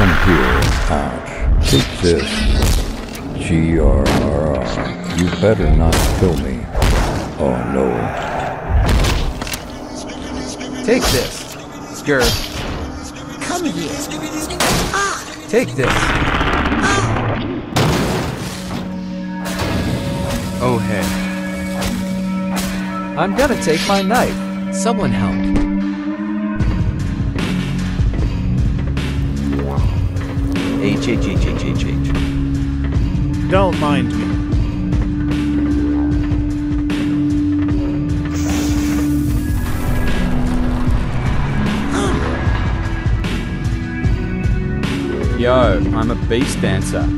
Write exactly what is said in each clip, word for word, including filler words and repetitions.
Come here, ouch. Take this. G R R R. You better not kill me. Oh no. Take this. Skir. Come here. Ah. Take this. Oh hey. I'm gonna take my knife. Someone help. H H H H H H. Don't mind me. Yo, I'm a beast dancer.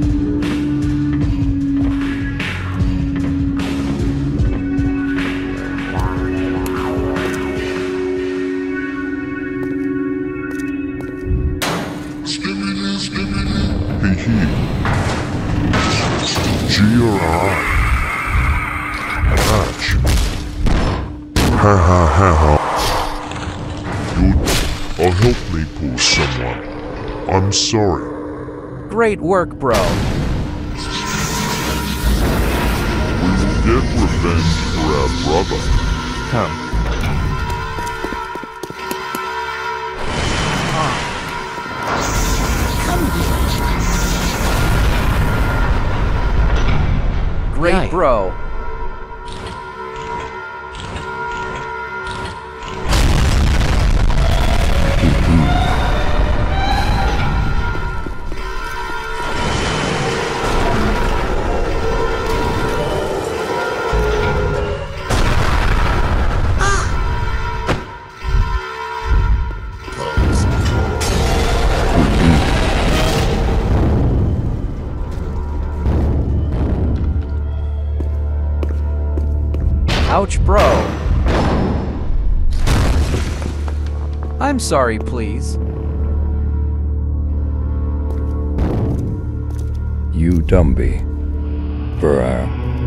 G R R. Hatch. Ha ha ha ha. You'll, I'll help me pull someone. I'm sorry. Great work, bro. We will get revenge for our brother. Come. Great, Yay. bro. Ouch, bro. I'm sorry, please. You Dumby. Bruh.